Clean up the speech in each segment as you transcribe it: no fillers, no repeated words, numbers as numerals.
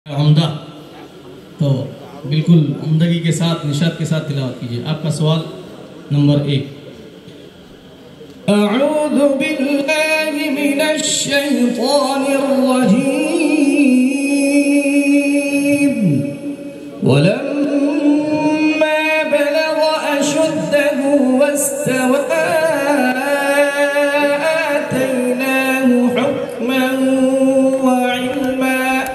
उम्दा, तो बिल्कुल उम्दगी के साथ निशात के साथ तिलावत कीजिए। आपका सवाल नंबर 1। अऊज़ु बिल्लाहि मिनश शैतानिर रजीम। वलम्मा बलग अशुद्धहु वस्तवा आतैनाहु हुक्मन व इल्मा।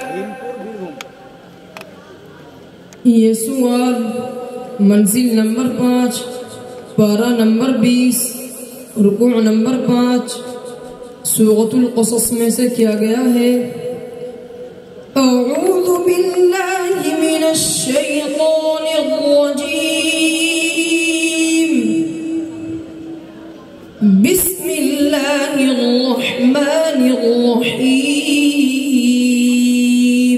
ये सवाल मंजिल नंबर 5, पारा नंबर 20, रुकू नंबर 5 सूरतुल क़सस में से किया गया है। अऊज़ु बिल्लाहि मिनश शैतानिर रजीम। बिस्मिल्लाहिर रहमानिर रहीम।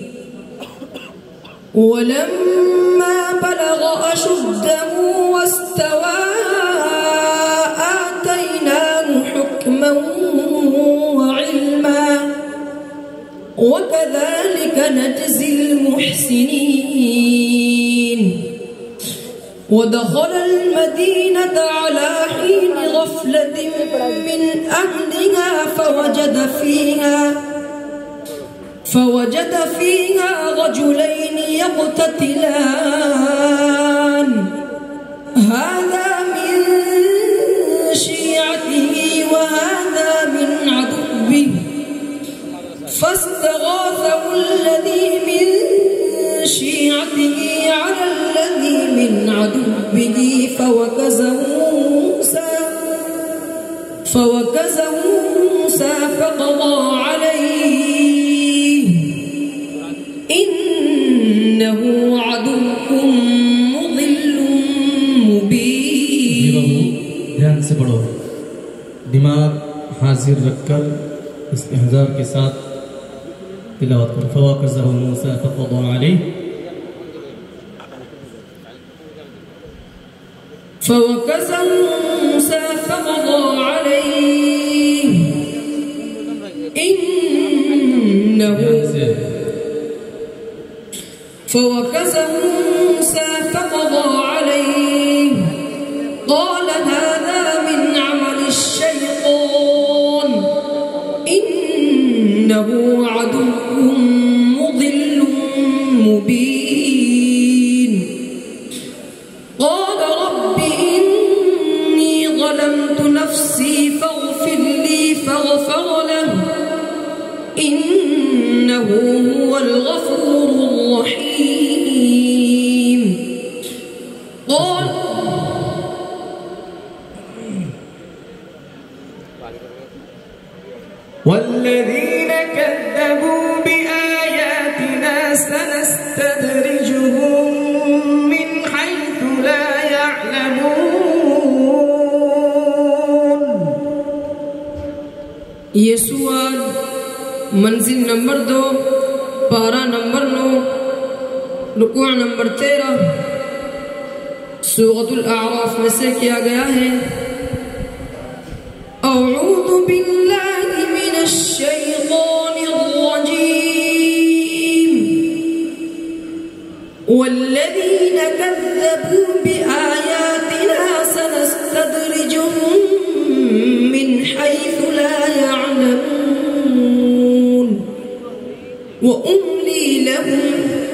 वलम्मा बलग अशुद्धहु वस्तवा वकज़ालिक नजज़िल मुहसिनीन। वदख़लल मदीनता अला हीन गफ़लतिन मिन अहलिहा फवजद फ़ीहा रजुलैन यक़ततिलान हाज़ा मिन शियअतिही व हाज़ा मिन अदुव्विही فاستغاثه الذي من شيعته على الذي من عدوه فوكزه موسى فقضى عليه إنه عدو مضل مبين। ध्यान से पढ़ो, दिमाग हाजिर रखकर इस्तेहज़ार के साथ तिलावत करो। फवकज़हु मूसा फक़ज़ा अलैहि। फवकज़हु मूसा फक़ज़ा अलैहि इन्नहु फवकज़हु मूसा फक़ज़ा अलैहि क़ाल हाज़ा मिन अमलि शैतान इन्नहु अदुव्वुन मुदिल्लुन मुबीन। क़ाल रब्बि इन्नी ज़लमतु नफ़्सी फ़ग़फ़िर ली फ़ग़फ़र लहु इन्नहु हुवल गफ़ूरुर रहीम। والذين كذبوا بآياتنا سنستدرجهم من حيث لا يعلمون। ये सवाल मंजिल नंबर 2, पारा नंबर 9, रुकू नंबर 13 सूरतुल अअराफ में से किया गया है। अऊज़ु बिल्लाहि मिनश शैतानिर रजीम। वल्लज़ीन कज़्ज़बू बिआयातिना सनस्तदरिजुहुम मिन हैसु ला यअलमून व उम्ली लहुम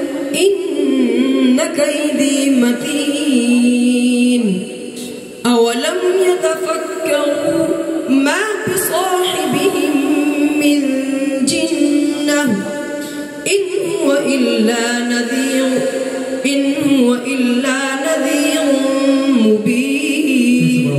इन्न कैदी मतीन। अवलम यतफक्करू ما بصاحبهم من جنة إن هو إلا نذير مبين।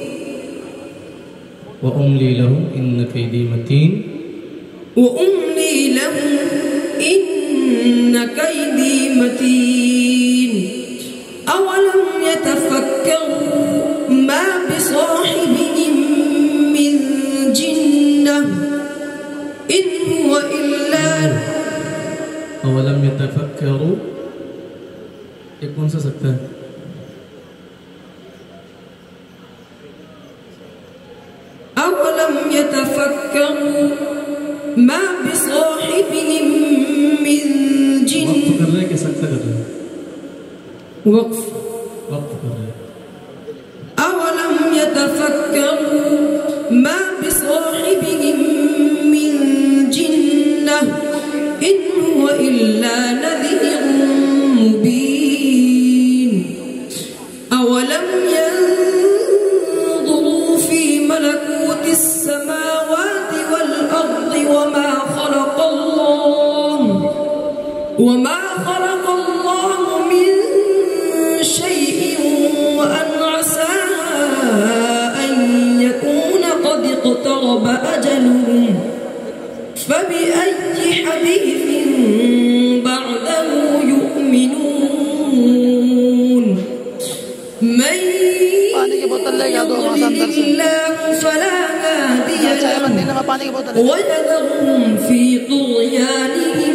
وأملي لهم إن كيدي متين وأملي لهم إن كيدي متين। أولم يتفكروا ما بصاحبهم من جنة إن هو إلا अवलम यतफक्करू, ये कौन सा सकता है? अवलम यतफक्करू ما بصاحبهم من वक्फ कर रहे हैं। अवलम यतफक्करू मा बिसाहिबिहिम मिन जिन्नह इन हुवा इल्ला नज़ीरुम मुबीन। अवलम यंज़ुरू फी मलकूतिस समावाति वल अर्दि वमा खलक़ल्लाहु मिन शैइन वअन असा अन यकून क़द इक़्तरब अजलुहुम फबिअय्यि हदीसिन बअदहु यु'मिनून। मन युद्लिल्लाहु फला हादिय लहु वयदहुम फी तुग़यानिहिम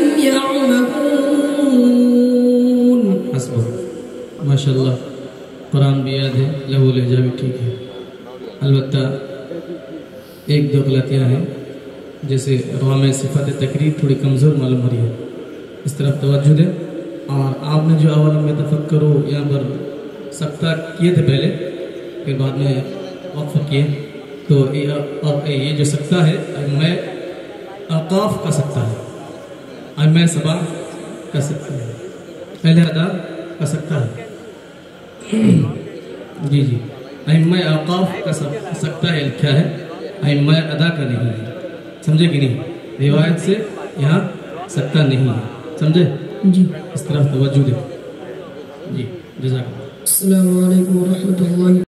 यअमहून। माशाअल्लाह, कुरान भी याद है, लहू लहजा भी ठीक है। अलबत्ता एक दो गलतियाँ हैं, जैसे रा में सिफ़ात तकरीर थोड़ी कमज़ोर मालूम हो रही है, इस तरफ तवज्जो दें। और आपने जो अवलम यतफक्करू यहाँ पर सख्ता किए थे पहले, फिर बाद में वक्फ किए, तो ये जो सख्ता है मैं अक़ाफ़ का सख्ता है, मैं सबा का सख्ता है, पहले अदा का सख्ता है। जी जी, मैं अक़ाफ़ का सख्ता है लिखा है, मैं अदा का नहीं है। समझे कि नहीं? रिवायत से यहाँ सख्ता नहीं है, समझे जी। इस तरफ तवज्जो दे। जी, जज़ाकल्लाह। अस्सलामु अलैकुम व रहमतुल्लाहि।